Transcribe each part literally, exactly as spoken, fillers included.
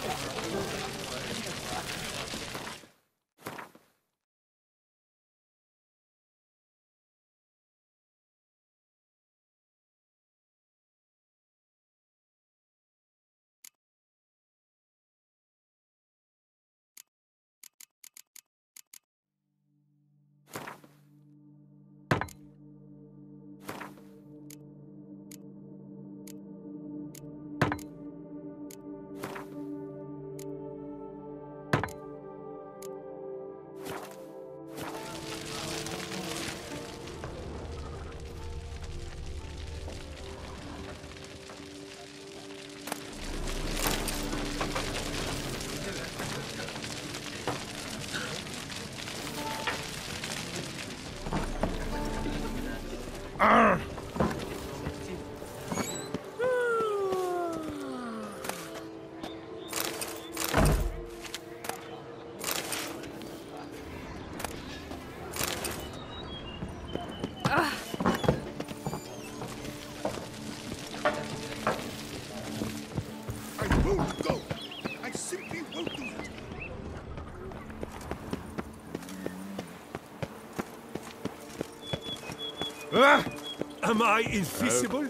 Ah! Am I invisible?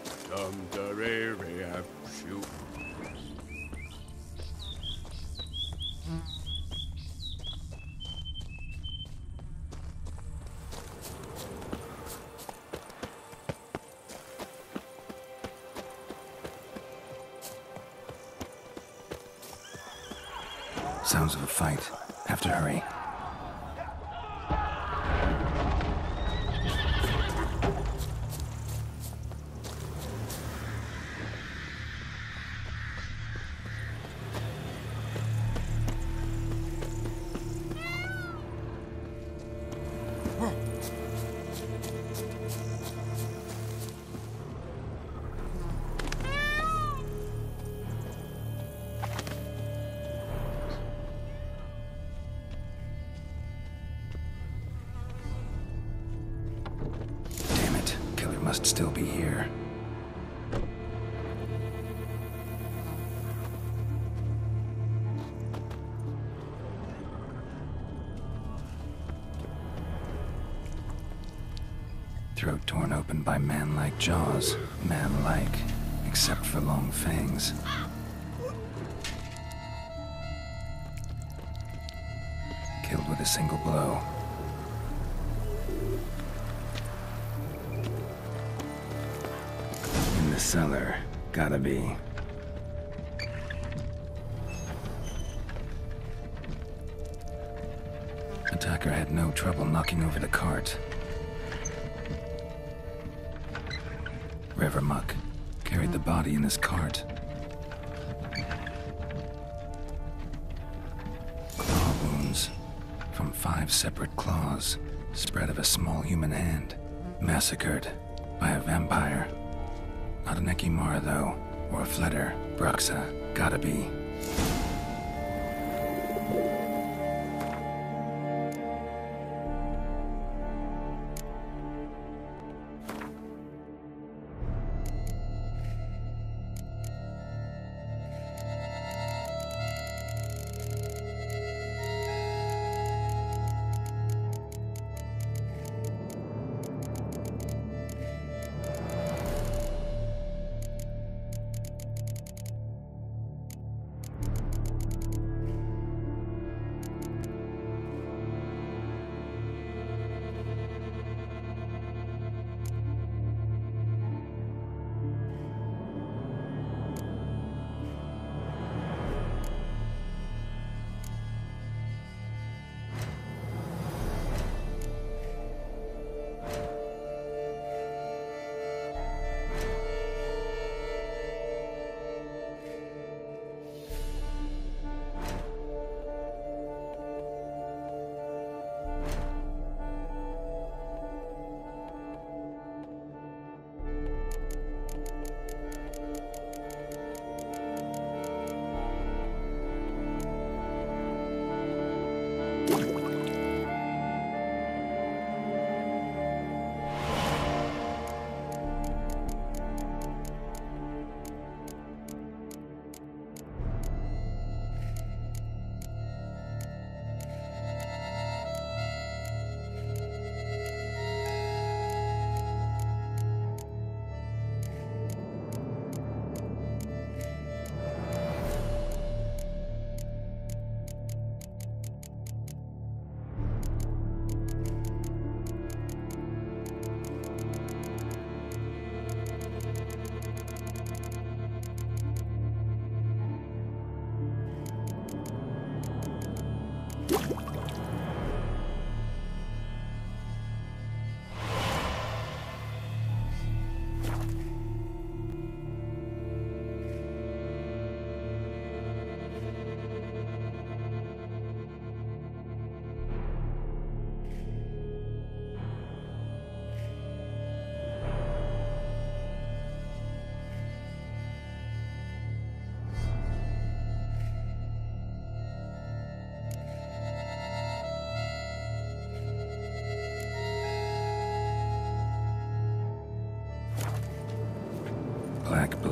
Sounds of a fight. Have to hurry. Must still be here. Throat torn open by man-like jaws. Man-like, except for long fangs. Killed with a single blow. Cellar. Gotta be. Attacker had no trouble knocking over the cart. River muck carried the body in his cart. Claw wounds from five separate claws, spread of a small human hand. Massacred by a vampire. Not an Ekimar, though, or a Fletter. Bruxa, gotta be.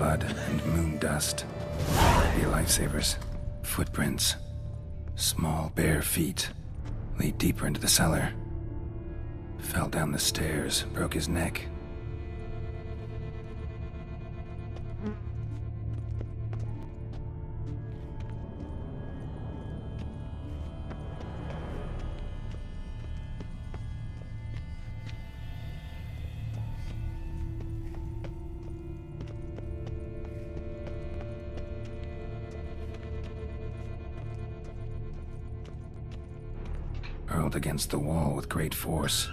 blood and moon dust. Your lifesavers. Footprints. Small, bare feet. Lead deeper into the cellar. Fell down the stairs, broke his neck. Hurled against the wall with great force.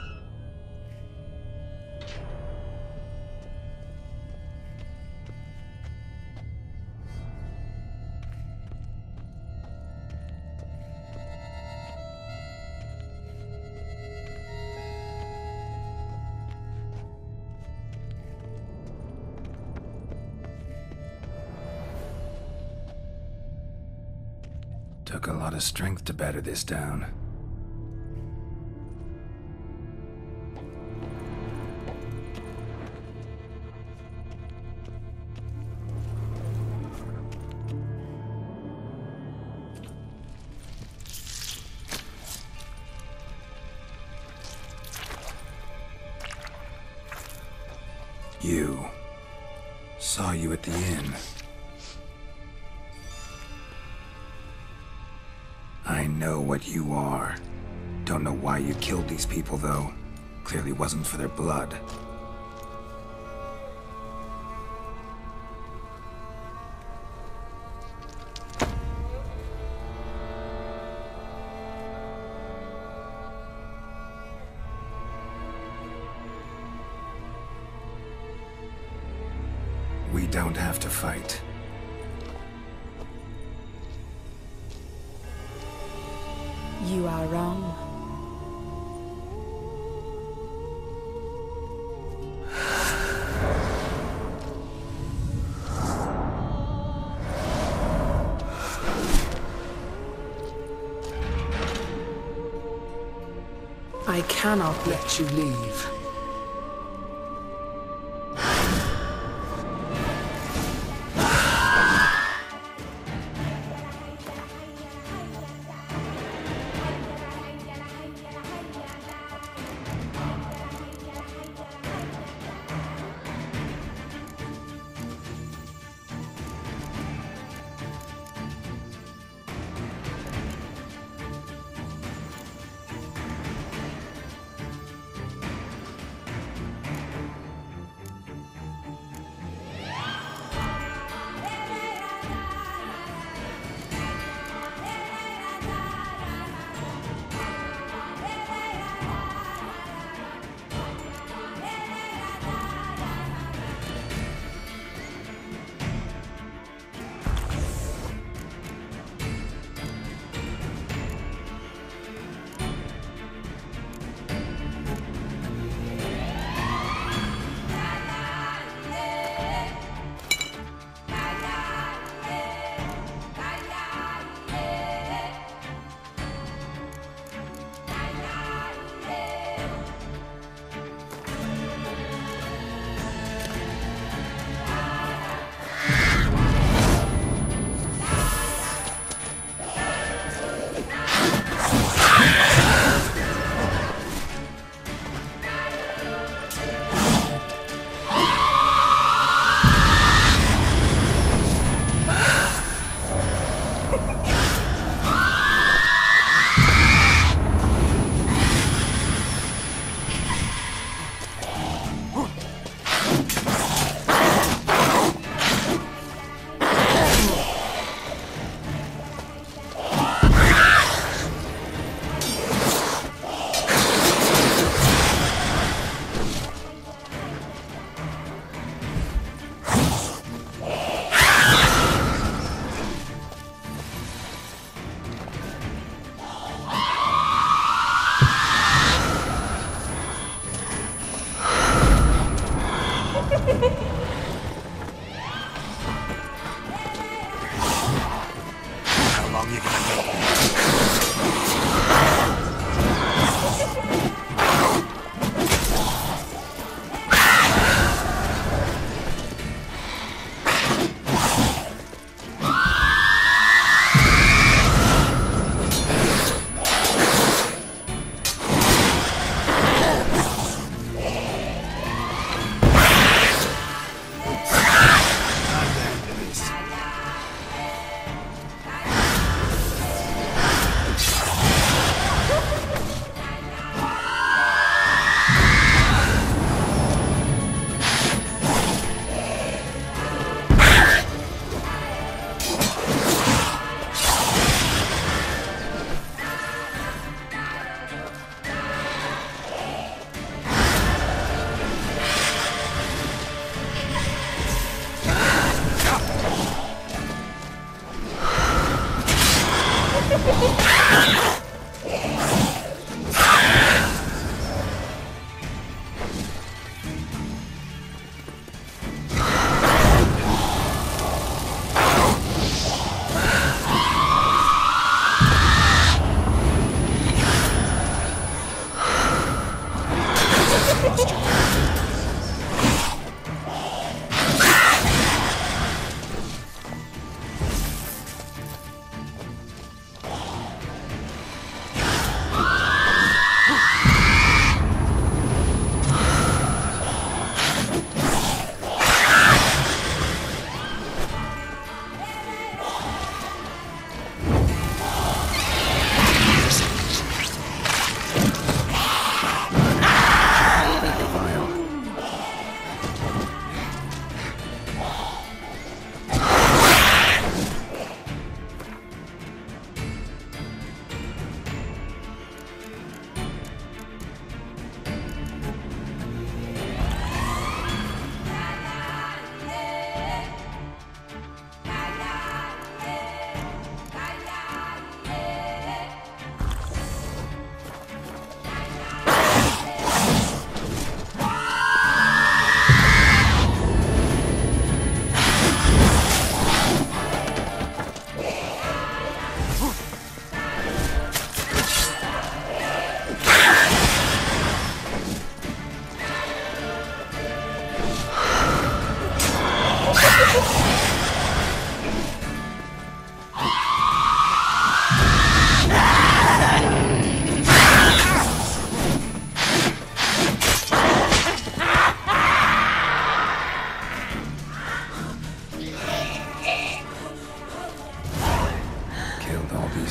Took a lot of strength to batter this down. You. Saw you at the inn. I know what you are. Don't know why you killed these people, though. Clearly wasn't for their blood. We don't have to fight. You are wrong. I cannot let you leave.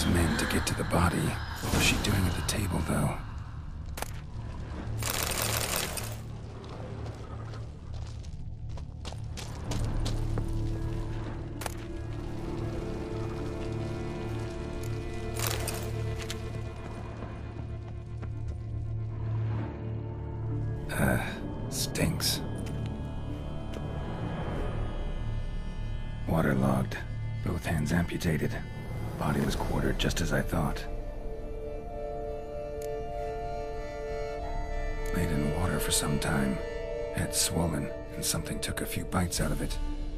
these men to get to the body. What was she doing at the table, though? Uh, stinks. Waterlogged. Both hands amputated. Body was quartered just as I thought. Laid in water for some time. Head swollen, and something took a few bites out of it.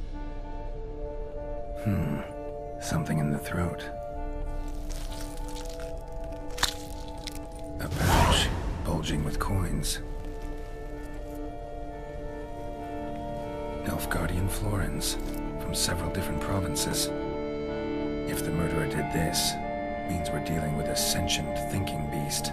Hmm. Something in the throat. A pouch, bulging with coins. Elfguardian florins, from several different provinces. If the murderer did this, means we're dealing with a sentient thinking beast.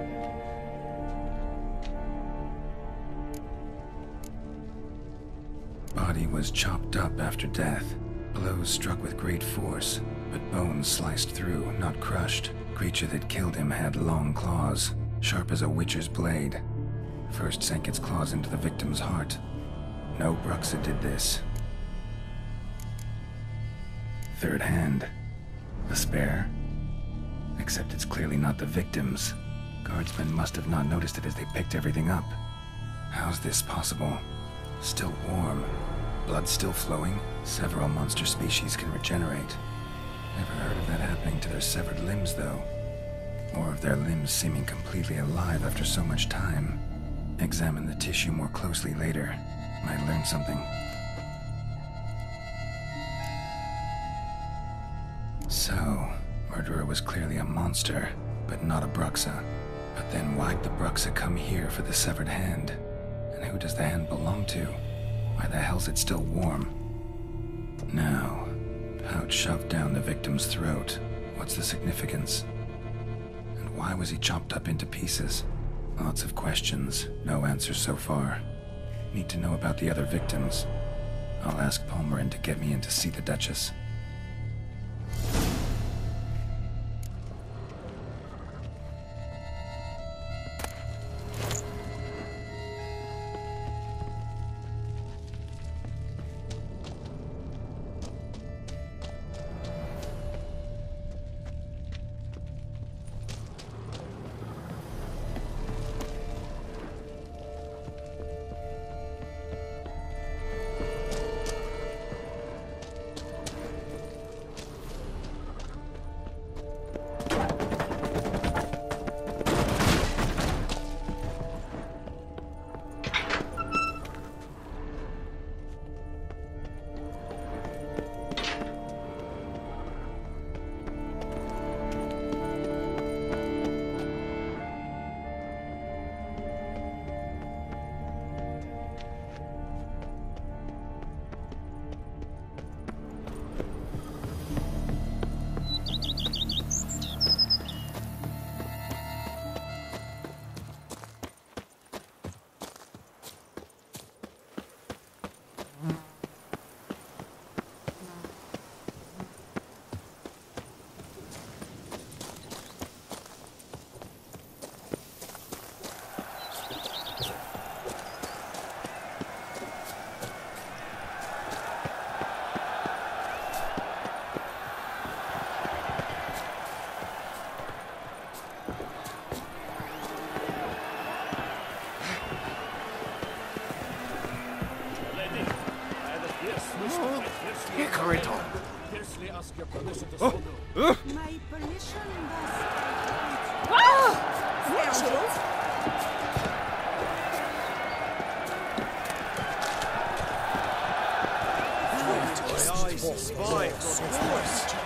Body was chopped up after death. Blows struck with great force, but bones sliced through, not crushed. Creature that killed him had long claws, sharp as a witcher's blade. First sank its claws into the victim's heart. No Bruxa did this. Third hand. A spare? Except it's clearly not the victim's. Guardsmen must have not noticed it as they picked everything up. How's this possible? Still warm. Blood still flowing? Several monster species can regenerate. Never heard of that happening to their severed limbs, though. Or of their limbs seeming completely alive after so much time. Examine the tissue more closely later. Might learn something. So, murderer was clearly a monster, but not a Bruxa. But then why'd the Bruxa come here for the severed hand? And who does the hand belong to? Why the hell's it still warm? Now, pouch shoved down the victim's throat. What's the significance? And why was he chopped up into pieces? Lots of questions, no answers so far. Need to know about the other victims. I'll ask Palmerin to get me in to see the Duchess. Oh. Uh. My permission does. Ah! My eyes spy, of course.